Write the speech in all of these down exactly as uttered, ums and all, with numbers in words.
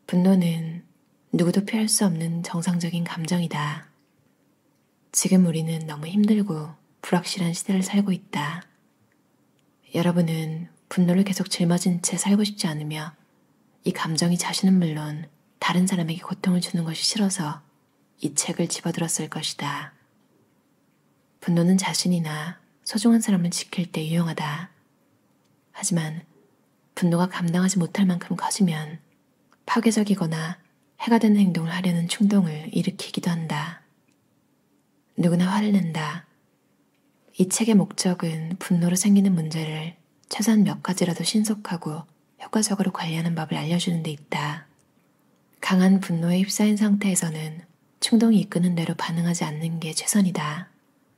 분노는 누구도 피할 수 없는 정상적인 감정이다. 지금 우리는 너무 힘들고 불확실한 시대를 살고 있다. 여러분은 분노를 계속 짊어진 채 살고 싶지 않으며 이 감정이 자신은 물론 다른 사람에게 고통을 주는 것이 싫어서 이 책을 집어들었을 것이다. 분노는 자신이나 소중한 사람을 지킬 때 유용하다. 하지만 분노가 감당하지 못할 만큼 커지면 파괴적이거나 해가 되는 행동을 하려는 충동을 일으키기도 한다. 누구나 화를 낸다. 이 책의 목적은 분노로 생기는 문제를 최소한 몇 가지라도 신속하고 효과적으로 관리하는 법을 알려주는 데 있다. 강한 분노에 휩싸인 상태에서는 충동이 이끄는 대로 반응하지 않는 게 최선이다.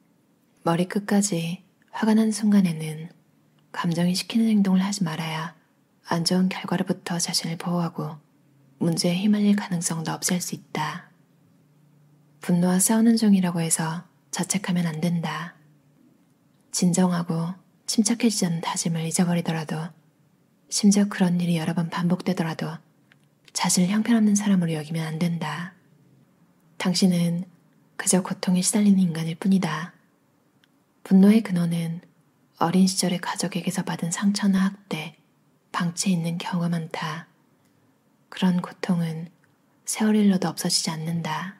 머리끝까지 화가 난 순간에는 감정이 시키는 행동을 하지 말아야 안 좋은 결과로부터 자신을 보호하고 문제에 휘말릴 가능성도 없앨 수 있다. 분노와 싸우는 중이라고 해서 자책하면 안 된다. 진정하고 침착해지자는 다짐을 잊어버리더라도, 심지어 그런 일이 여러 번 반복되더라도 자신을 형편없는 사람으로 여기면 안 된다. 당신은 그저 고통에 시달리는 인간일 뿐이다. 분노의 근원은 어린 시절의 가족에게서 받은 상처나 학대, 방치에 있는 경우가 많다. 그런 고통은 세월 일로도 없어지지 않는다.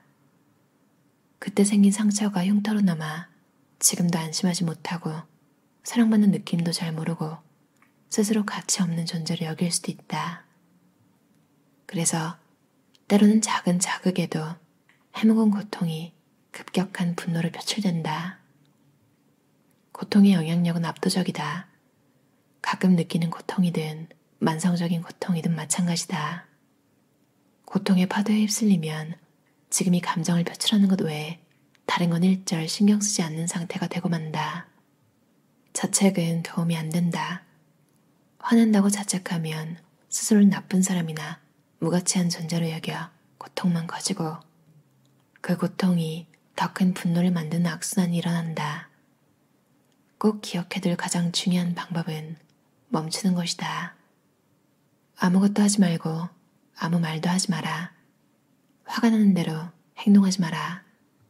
그때 생긴 상처가 흉터로 남아 지금도 안심하지 못하고 사랑받는 느낌도 잘 모르고 스스로 가치 없는 존재로 여길 수도 있다. 그래서 때로는 작은 자극에도 해묵은 고통이 급격한 분노로 표출된다. 고통의 영향력은 압도적이다. 가끔 느끼는 고통이든 만성적인 고통이든 마찬가지다. 고통의 파도에 휩쓸리면 지금 이 감정을 표출하는 것 외에 다른 건 일절 신경 쓰지 않는 상태가 되고 만다. 자책은 도움이 안 된다. 화낸다고 자책하면 스스로를 나쁜 사람이나 무가치한 존재로 여겨 고통만 커지고 그 고통이 더 큰 분노를 만드는 악순환이 일어난다. 꼭 기억해둘 가장 중요한 방법은 멈추는 것이다. 아무것도 하지 말고 아무 말도 하지 마라. 화가 나는 대로 행동하지 마라.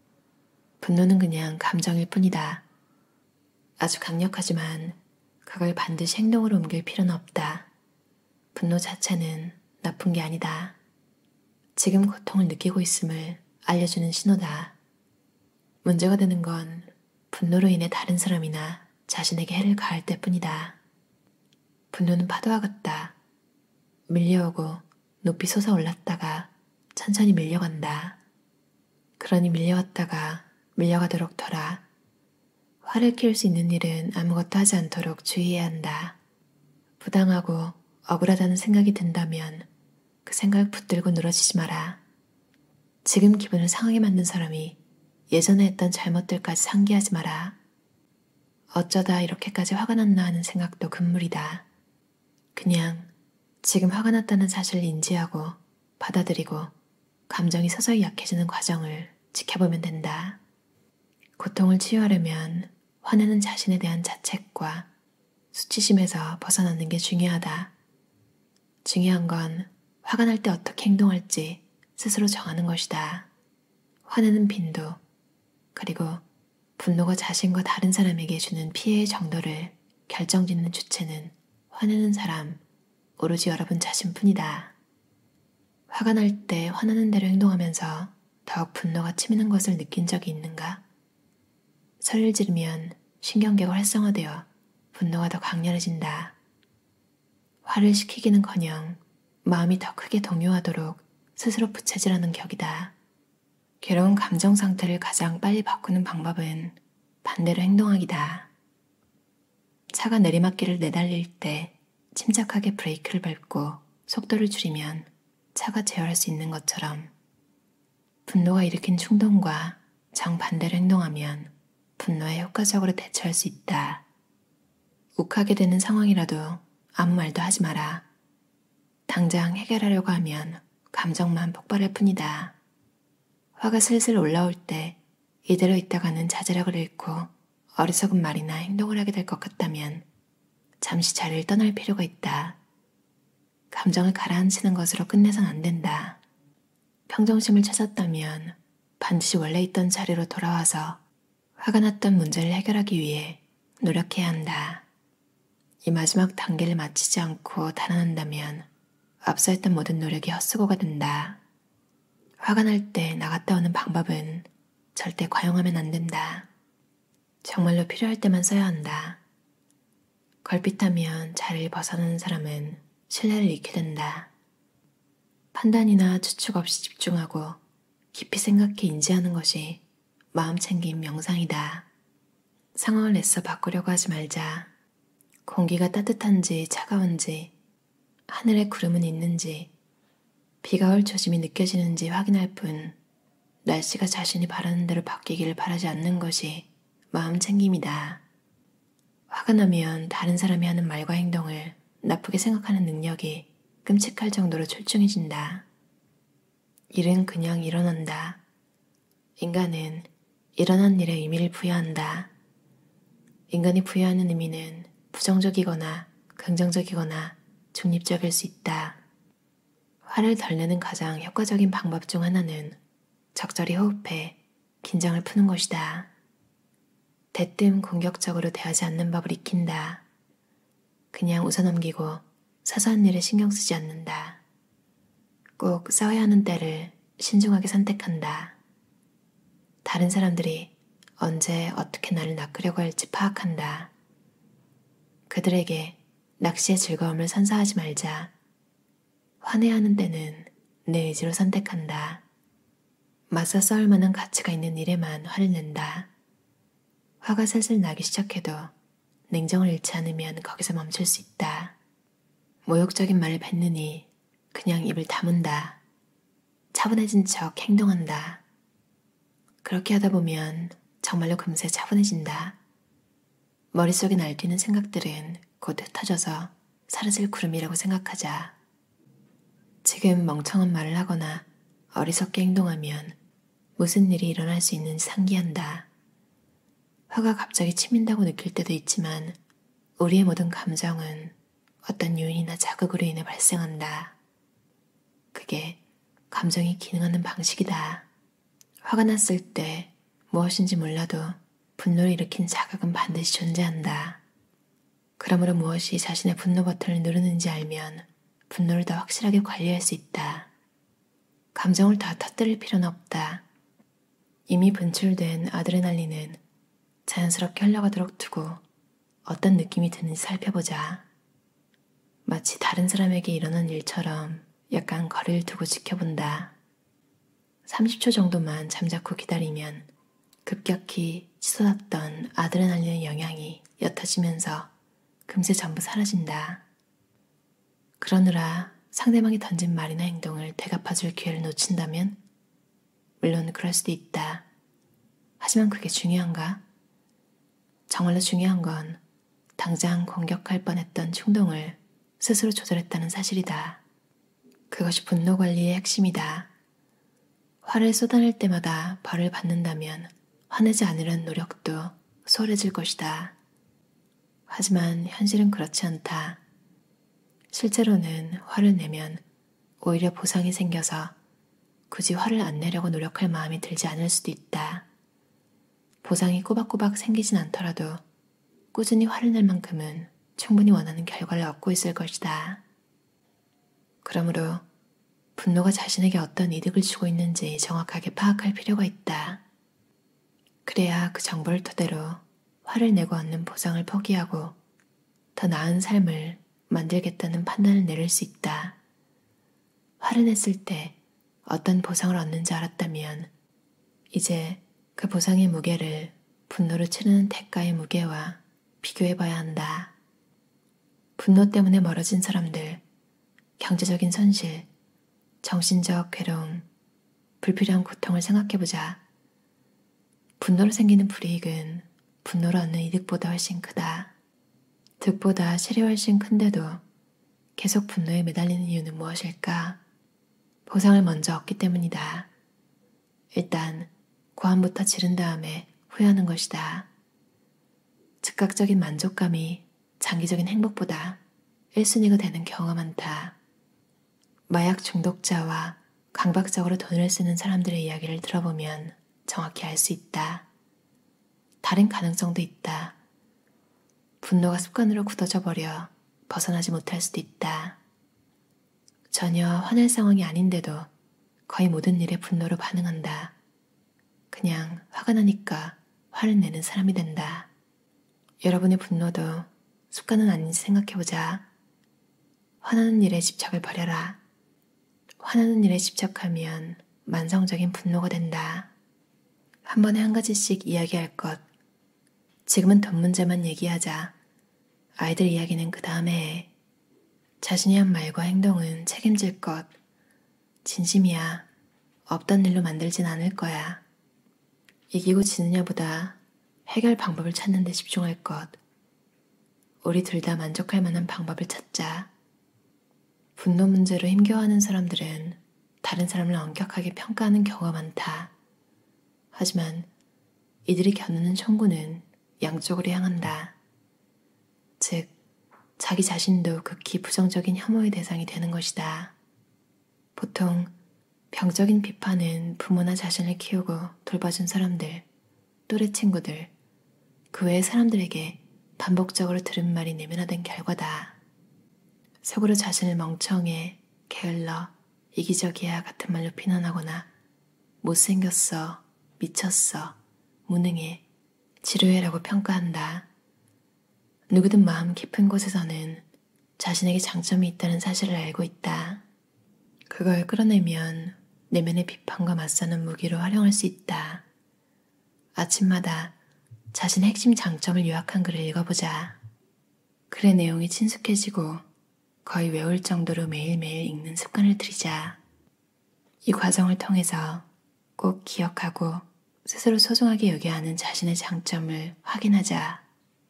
분노는 그냥 감정일 뿐이다. 아주 강력하지만 그걸 반드시 행동으로 옮길 필요는 없다. 분노 자체는 나쁜 게 아니다. 지금 고통을 느끼고 있음을 알려주는 신호다. 문제가 되는 건 분노로 인해 다른 사람이나 자신에게 해를 가할 때뿐이다. 분노는 파도와 같다. 밀려오고 높이 솟아올랐다가 천천히 밀려간다. 그러니 밀려왔다가 밀려가도록 둬라. 화를 키울 수 있는 일은 아무것도 하지 않도록 주의해야 한다. 부당하고 억울하다는 생각이 든다면 그 생각을 붙들고 늘어지지 마라. 지금 기분을 상하게 만든 사람이 예전에 했던 잘못들까지 상기하지 마라. 어쩌다 이렇게까지 화가 났나 하는 생각도 금물이다. 그냥 지금 화가 났다는 사실을 인지하고 받아들이고 감정이 서서히 약해지는 과정을 지켜보면 된다. 고통을 치유하려면 화내는 자신에 대한 자책과 수치심에서 벗어나는 게 중요하다. 중요한 건 화가 날 때 어떻게 행동할지 스스로 정하는 것이다. 화내는 빈도, 그리고 분노가 자신과 다른 사람에게 주는 피해의 정도를 결정짓는 주체는 화내는 사람, 오로지 여러분 자신뿐이다. 화가 날 때 화나는 대로 행동하면서 더욱 분노가 치미는 것을 느낀 적이 있는가? 소리를 지르면 신경계가 활성화되어 분노가 더 강렬해진다. 화를 식히기는커녕 마음이 더 크게 동요하도록 스스로 부채질하는 격이다. 괴로운 감정 상태를 가장 빨리 바꾸는 방법은 반대로 행동하기다. 차가 내리막길을 내달릴 때 침착하게 브레이크를 밟고 속도를 줄이면 차가 제어할 수 있는 것처럼 분노가 일으킨 충동과 정반대로 행동하면 분노에 효과적으로 대처할 수 있다. 욱하게 되는 상황이라도 아무 말도 하지 마라. 당장 해결하려고 하면 감정만 폭발할 뿐이다. 화가 슬슬 올라올 때 이대로 있다가는 자제력을 잃고 어리석은 말이나 행동을 하게 될 것 같다면 잠시 자리를 떠날 필요가 있다. 감정을 가라앉히는 것으로 끝내선 안 된다. 평정심을 찾았다면 반드시 원래 있던 자리로 돌아와서 화가 났던 문제를 해결하기 위해 노력해야 한다. 이 마지막 단계를 마치지 않고 달아난다면 앞서 했던 모든 노력이 헛수고가 된다. 화가 날 때 나갔다 오는 방법은 절대 과용하면 안 된다. 정말로 필요할 때만 써야 한다. 걸핏하면 자리를 벗어나는 사람은 신뢰를 잃게 된다. 판단이나 추측 없이 집중하고 깊이 생각해 인지하는 것이 마음챙김 명상이다. 상황을 애써 바꾸려고 하지 말자. 공기가 따뜻한지 차가운지, 하늘에 구름은 있는지, 비가 올 조짐이 느껴지는지 확인할 뿐 날씨가 자신이 바라는 대로 바뀌기를 바라지 않는 것이 마음챙김이다. 화가 나면 다른 사람이 하는 말과 행동을 나쁘게 생각하는 능력이 끔찍할 정도로 출중해진다. 일은 그냥 일어난다. 인간은 일어난 일에 의미를 부여한다. 인간이 부여하는 의미는 부정적이거나 긍정적이거나 중립적일 수 있다. 화를 덜 내는 가장 효과적인 방법 중 하나는 적절히 호흡해 긴장을 푸는 것이다. 대뜸 공격적으로 대하지 않는 법을 익힌다. 그냥 웃어넘기고 사소한 일에 신경 쓰지 않는다. 꼭 싸워야 하는 때를 신중하게 선택한다. 다른 사람들이 언제 어떻게 나를 낚으려고 할지 파악한다. 그들에게 낚시의 즐거움을 선사하지 말자. 화내야 하는 때는 내 의지로 선택한다. 맞서 싸울 만한 가치가 있는 일에만 화를 낸다. 화가 슬슬 나기 시작해도 냉정을 잃지 않으면 거기서 멈출 수 있다. 모욕적인 말을 뱉느니 그냥 입을 다문다. 차분해진 척 행동한다. 그렇게 하다 보면 정말로 금세 차분해진다. 머릿속에 날뛰는 생각들은 곧 흩어져서 사라질 구름이라고 생각하자. 지금 멍청한 말을 하거나 어리석게 행동하면 무슨 일이 일어날 수 있는지 상기한다. 화가 갑자기 치민다고 느낄 때도 있지만 우리의 모든 감정은 어떤 요인이나 자극으로 인해 발생한다. 그게 감정이 기능하는 방식이다. 화가 났을 때 무엇인지 몰라도 분노를 일으킨 자극은 반드시 존재한다. 그러므로 무엇이 자신의 분노 버튼을 누르는지 알면 분노를 더 확실하게 관리할 수 있다. 감정을 다 터뜨릴 필요는 없다. 이미 분출된 아드레날린은 자연스럽게 흘러가도록 두고 어떤 느낌이 드는지 살펴보자. 마치 다른 사람에게 일어난 일처럼 약간 거리를 두고 지켜본다. 삼십 초 정도만 잠자코 기다리면 급격히 치솟았던 아드레날린의 영향이 옅어지면서 금세 전부 사라진다. 그러느라 상대방이 던진 말이나 행동을 되갚아줄 기회를 놓친다면? 물론 그럴 수도 있다. 하지만 그게 중요한가? 정말로 중요한 건 당장 공격할 뻔했던 충동을 스스로 조절했다는 사실이다. 그것이 분노 관리의 핵심이다. 화를 쏟아낼 때마다 벌을 받는다면 화내지 않으려는 노력도 소홀해질 것이다. 하지만 현실은 그렇지 않다. 실제로는 화를 내면 오히려 보상이 생겨서 굳이 화를 안 내려고 노력할 마음이 들지 않을 수도 있다. 보상이 꼬박꼬박 생기진 않더라도 꾸준히 화를 낼 만큼은 충분히 원하는 결과를 얻고 있을 것이다. 그러므로 분노가 자신에게 어떤 이득을 주고 있는지 정확하게 파악할 필요가 있다. 그래야 그 정보를 토대로 화를 내고 얻는 보상을 포기하고 더 나은 삶을 만들겠다는 판단을 내릴 수 있다. 화를 냈을 때 어떤 보상을 얻는지 알았다면 이제 그 보상의 무게를 분노를 치르는 대가의 무게와 비교해봐야 한다. 분노 때문에 멀어진 사람들, 경제적인 손실, 정신적 괴로움, 불필요한 고통을 생각해보자. 분노로 생기는 불이익은 분노로 얻는 이득보다 훨씬 크다. 득보다 실이 훨씬 큰데도 계속 분노에 매달리는 이유는 무엇일까? 보상을 먼저 얻기 때문이다. 일단 고함부터 지른 다음에 후회하는 것이다. 즉각적인 만족감이 장기적인 행복보다 일 순위가 되는 경우가 많다. 마약 중독자와 강박적으로 돈을 쓰는 사람들의 이야기를 들어보면 정확히 알 수 있다. 다른 가능성도 있다. 분노가 습관으로 굳어져 버려 벗어나지 못할 수도 있다. 전혀 화낼 상황이 아닌데도 거의 모든 일에 분노로 반응한다. 그냥 화가 나니까 화를 내는 사람이 된다. 여러분의 분노도 습관은 아닌지 생각해보자. 화나는 일에 집착을 버려라. 화나는 일에 집착하면 만성적인 분노가 된다. 한 번에 한 가지씩 이야기할 것. 지금은 돈 문제만 얘기하자. 아이들 이야기는 그 다음에 해. 자신이 한 말과 행동은 책임질 것. 진심이야. 없던 일로 만들진 않을 거야. 이기고 지느냐보다 해결 방법을 찾는 데 집중할 것. 우리 둘 다 만족할 만한 방법을 찾자. 분노 문제로 힘겨워하는 사람들은 다른 사람을 엄격하게 평가하는 경우가 많다. 하지만 이들이 겨누는 총구는 양쪽으로 향한다. 즉, 자기 자신도 극히 부정적인 혐오의 대상이 되는 것이다. 보통 병적인 비판은 부모나 자신을 키우고 돌봐준 사람들, 또래 친구들, 그 외의 사람들에게 반복적으로 들은 말이 내면화된 결과다. 속으로 자신을 멍청해, 게을러, 이기적이야 같은 말로 비난하거나 못생겼어, 미쳤어, 무능해, 지루해라고 평가한다. 누구든 마음 깊은 곳에서는 자신에게 장점이 있다는 사실을 알고 있다. 그걸 끌어내면 내면의 비판과 맞서는 무기로 활용할 수 있다. 아침마다 자신의 핵심 장점을 요약한 글을 읽어보자. 글의 내용이 친숙해지고 거의 외울 정도로 매일매일 읽는 습관을 들이자. 이 과정을 통해서 꼭 기억하고 스스로 소중하게 여겨야 하는 자신의 장점을 확인하자.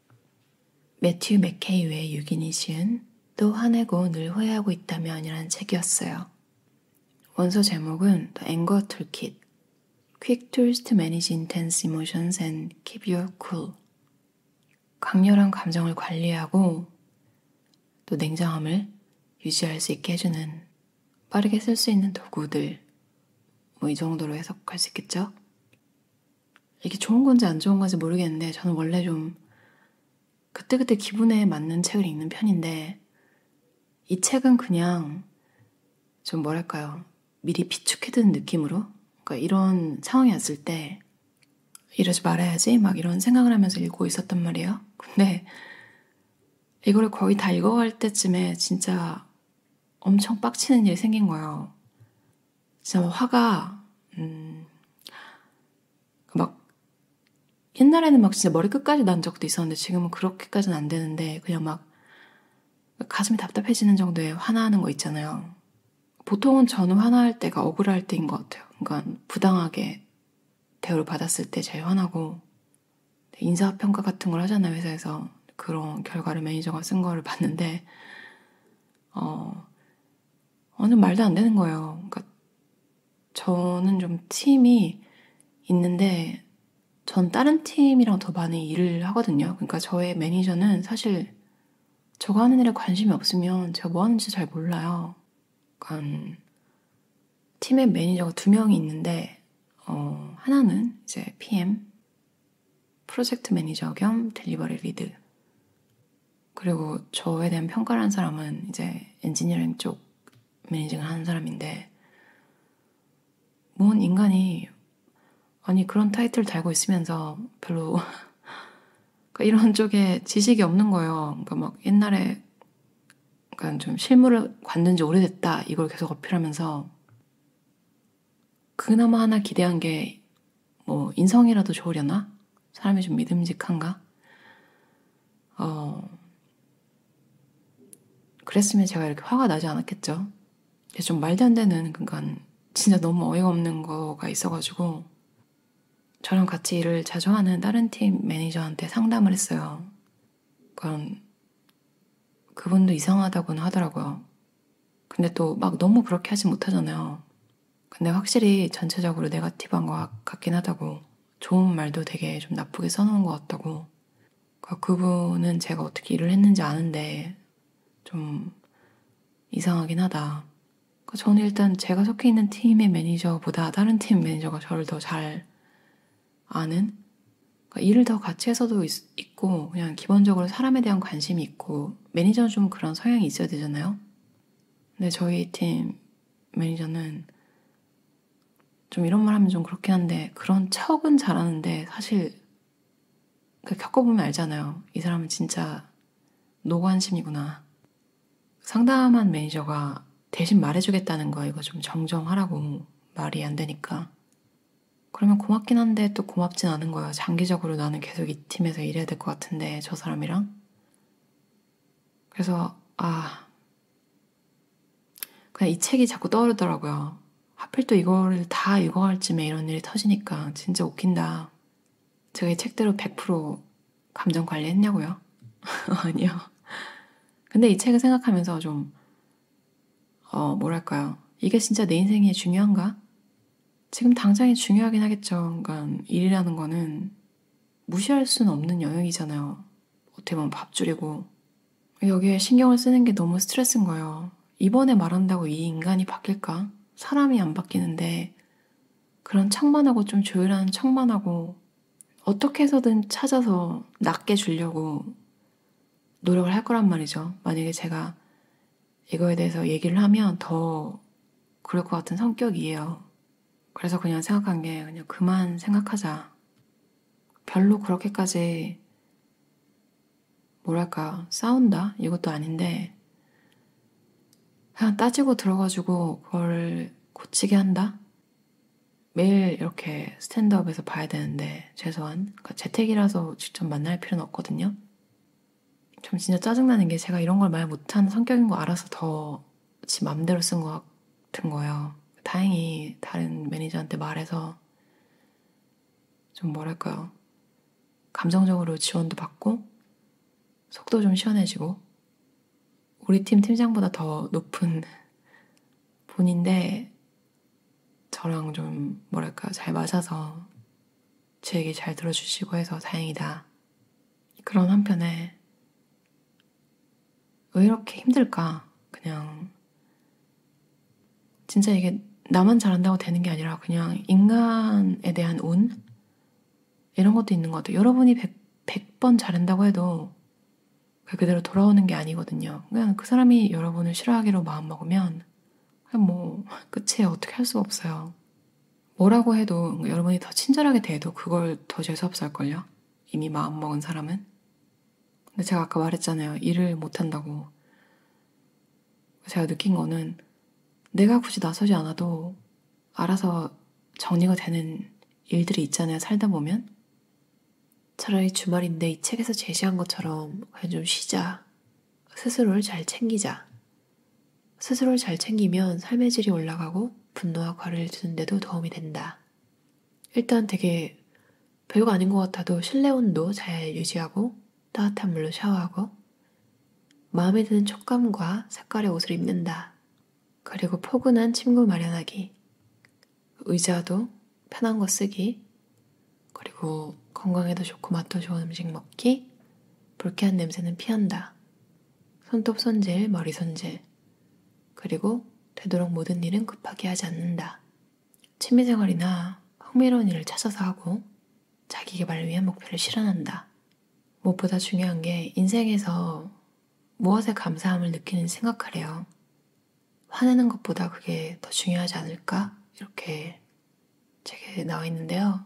매튜 맥케이의 유기니 시은 또 화내고 늘 후회하고 있다면 이라는 책이었어요. 원서 제목은 The Anger Toolkit, Quick Tools to Manage Intense Emotions and Keep You Cool. 강렬한 감정을 관리하고 또 냉정함을 유지할 수 있게 해주는 빠르게 쓸 수 있는 도구들, 뭐 이 정도로 해석할 수 있겠죠? 이게 좋은 건지 안 좋은 건지 모르겠는데 저는 원래 좀 그때그때 기분에 맞는 책을 읽는 편인데 이 책은 그냥 좀 뭐랄까요, 미리 비축해둔 느낌으로, 그러니까 이런 상황이 왔을 때 이러지 말아야지 막 이런 생각을 하면서 읽고 있었단 말이에요. 근데 이거를 거의 다 읽어갈 때쯤에 진짜 엄청 빡치는 일이 생긴 거예요. 진짜 막 화가 음, 막 옛날에는 막 진짜 머리 끝까지 난 적도 있었는데 지금은 그렇게까지는 안 되는데 그냥 막 가슴이 답답해지는 정도의 화나는 거 있잖아요. 보통은 저는 화날 때가 억울할 때인 것 같아요. 그러니까 부당하게 대우를 받았을 때 제일 화나고, 인사평가 같은 걸 하잖아요, 회사에서. 그런 결과를 매니저가 쓴 거를 봤는데 어, 완전 말도 안 되는 거예요. 그러니까 저는 좀 팀이 있는데 전 다른 팀이랑 더 많이 일을 하거든요. 그러니까 저의 매니저는 사실 저가 하는 일에 관심이 없으면 제가 뭐 하는지 잘 몰라요. 그러니까 팀의 매니저가 두 명이 있는데 어, 하나는 이제 피엠, 프로젝트 매니저 겸 델리버리 리드, 그리고 저에 대한 평가를 한 사람은 이제 엔지니어링 쪽 매니징을 하는 사람인데, 뭔 인간이 아니 그런 타이틀 달고 있으면서 별로 그러니까 이런 쪽에 지식이 없는 거예요. 그러니까 막 옛날에 그러니까 좀 실무를 관둔 지 오래됐다 이걸 계속 어필하면서, 그나마 하나 기대한 게 뭐 인성이라도 좋으려나? 사람이 좀 믿음직한가? 어 그랬으면 제가 이렇게 화가 나지 않았겠죠. 좀 말도 안 되는, 그러니까 진짜 너무 어이가 없는 거가 있어가지고 저랑 같이 일을 자주 하는 다른 팀 매니저한테 상담을 했어요. 그건 그분도 이상하다고는 하더라고요. 근데 또 막 너무 그렇게 하지 못하잖아요. 근데 확실히 전체적으로 네거티브한 것 같긴 하다고, 좋은 말도 되게 좀 나쁘게 써놓은 것 같다고. 그러니까 그분은 제가 어떻게 일을 했는지 아는데 좀 이상하긴 하다. 저는 일단 제가 속해 있는 팀의 매니저보다 다른 팀 매니저가 저를 더 잘 아는, 그러니까 일을 더 같이 해서도 있, 있고 그냥 기본적으로 사람에 대한 관심이 있고, 매니저는 좀 그런 성향이 있어야 되잖아요. 근데 저희 팀 매니저는 좀 이런 말 하면 좀 그렇긴 한데 그런 척은 잘하는데 사실 그 겪어보면 알잖아요. 이 사람은 진짜 노관심이구나. 상담한 매니저가 대신 말해주겠다는 거 이거 좀 정정하라고 말이 안 되니까. 그러면 고맙긴 한데 또 고맙진 않은 거예요. 장기적으로 나는 계속 이 팀에서 일해야 될 것 같은데 저 사람이랑. 그래서 아 그냥 이 책이 자꾸 떠오르더라고요. 하필 또 이거를 다 읽어갈 쯤에 이런 일이 터지니까 진짜 웃긴다. 제가 이 책대로 백 퍼센트 감정 관리했냐고요? 아니요. 근데 이 책을 생각하면서 좀 어, 뭐랄까요. 이게 진짜 내 인생에 중요한가? 지금 당장이 중요하긴 하겠죠. 그러니까 일이라는 거는 무시할 수는 없는 영역이잖아요. 어떻게 보면 밥줄이고. 여기에 신경을 쓰는 게 너무 스트레스인 거예요. 이번에 말한다고 이 인간이 바뀔까? 사람이 안 바뀌는데 그런 척만하고 좀 조율하는 척만하고 어떻게 해서든 찾아서 낫게 주려고 노력을 할 거란 말이죠. 만약에 제가 이거에 대해서 얘기를 하면 더 그럴 것 같은 성격이에요. 그래서 그냥 생각한 게 그냥 그만 생각하자. 별로 그렇게까지 뭐랄까 싸운다? 이것도 아닌데 그냥 따지고 들어가지고 그걸 고치게 한다? 매일 이렇게 스탠드업에서 봐야 되는데 최소한 그러니까 재택이라서 직접 만날 필요는 없거든요. 좀 진짜 짜증나는 게 제가 이런 걸 말 못하는 성격인 거 알아서 더 지 맘대로 쓴 것 같은 거예요. 다행히 다른 매니저한테 말해서 좀 뭐랄까요. 감정적으로 지원도 받고 속도 좀 시원해지고 우리 팀 팀장보다 더 높은 분인데 저랑 좀 뭐랄까 잘 맞아서 제 얘기 잘 들어주시고 해서 다행이다. 그런 한편에 왜 이렇게 힘들까? 그냥 진짜 이게 나만 잘한다고 되는 게 아니라 그냥 인간에 대한 운? 이런 것도 있는 것 같아요. 여러분이 백, 백 번 잘한다고 해도 그대로 돌아오는 게 아니거든요. 그냥 그 사람이 여러분을 싫어하기로 마음먹으면 그냥 뭐 끝이에요. 어떻게 할 수가 없어요. 뭐라고 해도 여러분이 더 친절하게 대해도 그걸 더 재수없어 할걸요. 이미 마음먹은 사람은. 근데 제가 아까 말했잖아요. 일을 못한다고. 제가 느낀 거는 내가 굳이 나서지 않아도 알아서 정리가 되는 일들이 있잖아요. 살다 보면. 차라리 주말인데 이 책에서 제시한 것처럼 그냥 좀 쉬자. 스스로를 잘 챙기자. 스스로를 잘 챙기면 삶의 질이 올라가고 분노와 과를 주는데도 도움이 된다. 일단 되게 별거 아닌 것 같아도 실내 온도 잘 유지하고 따뜻한 물로 샤워하고 마음에 드는 촉감과 색깔의 옷을 입는다. 그리고 포근한 침구 마련하기. 의자도 편한 거 쓰기. 그리고 건강에도 좋고 맛도 좋은 음식 먹기. 불쾌한 냄새는 피한다. 손톱 손질, 머리 손질. 그리고 되도록 모든 일은 급하게 하지 않는다. 취미생활이나 흥미로운 일을 찾아서 하고 자기 개발을 위한 목표를 실현한다. 무엇보다 중요한 게 인생에서 무엇에 감사함을 느끼는지 생각하래요. 화내는 것보다 그게 더 중요하지 않을까? 이렇게 책에 나와 있는데요.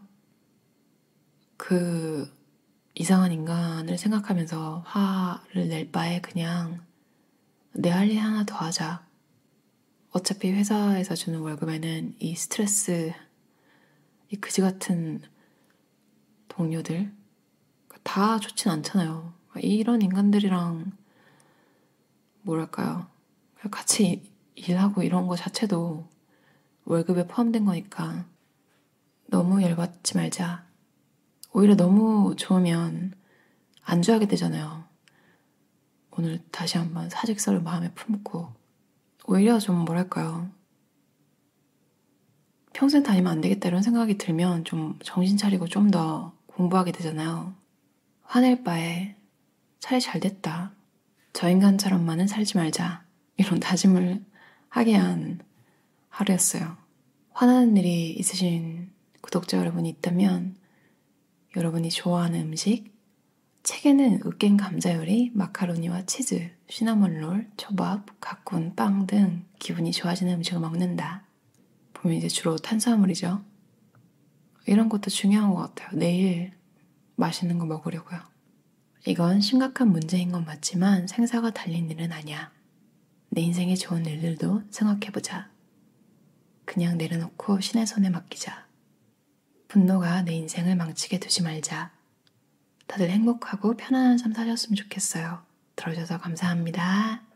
그 이상한 인간을 생각하면서 화를 낼 바에 그냥 내 할 일 하나 더 하자. 어차피 회사에서 주는 월급에는 이 스트레스, 이 그지 같은 동료들 다 좋진 않잖아요. 이런 인간들이랑 뭐랄까요. 같이 일하고 이런 거 자체도 월급에 포함된 거니까 너무 열받지 말자. 오히려 너무 좋으면 안주하게 되잖아요. 오늘 다시 한번 사직서를 마음에 품고 오히려 좀 뭐랄까요. 평생 다니면 안 되겠다 이런 생각이 들면 좀 정신 차리고 좀 더 공부하게 되잖아요. 화낼 바에 차라리 잘 됐다. 저 인간처럼만은 살지 말자. 이런 다짐을 하게 한 하루였어요. 화나는 일이 있으신 구독자 여러분이 있다면 여러분이 좋아하는 음식, 책에는 으깬 감자 요리, 마카로니와 치즈, 시나몬롤, 초밥, 가꾼, 빵 등 기분이 좋아지는 음식을 먹는다. 보면 이제 주로 탄수화물이죠. 이런 것도 중요한 것 같아요. 내일 맛있는 거 먹으려고요. 이건 심각한 문제인 건 맞지만 생사가 달린 일은 아니야. 내 인생에 좋은 일들도 생각해보자. 그냥 내려놓고 신의 손에 맡기자. 분노가 내 인생을 망치게 두지 말자. 다들 행복하고 편안한 삶 사셨으면 좋겠어요. 들어줘서 감사합니다.